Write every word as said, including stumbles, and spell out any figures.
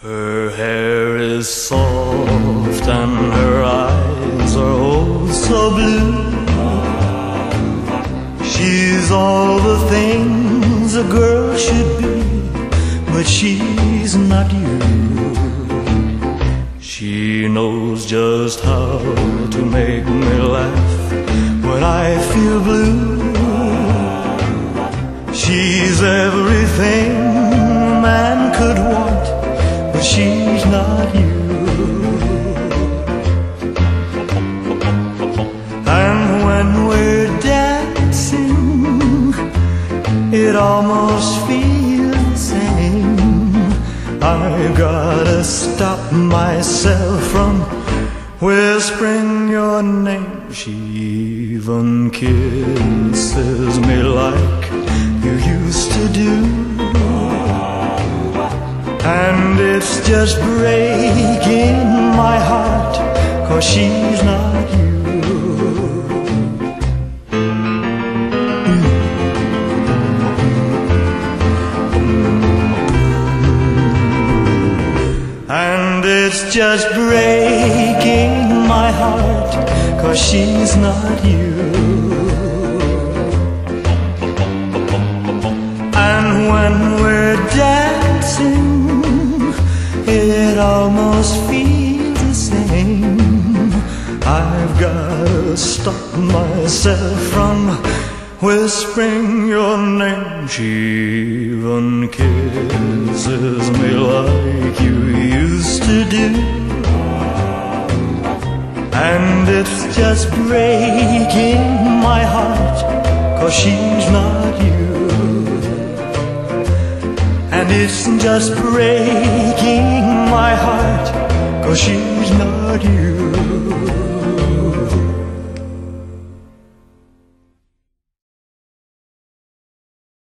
Her hair is soft and her eyes are oh so blue. She's all the things a girl should be, but she's not you. She knows just how to make me laugh when I feel blue. She's everything a man could want, but she's not you. And when we're dancing, it almost feels the same. I've gotta stop myself from whispering your name. She even kisses me like you used to do, and it's just breaking my heart, 'cause she's not you. And it's just breaking my heart, 'cause she's not you. And when we're dancing, it almost feels the same. I've gotta stop myself from whispering your name. She even kisses me like you used to do, and it's just breaking my heart, 'cause she's not you. And it's just breaking my heart, 'cause she's not you.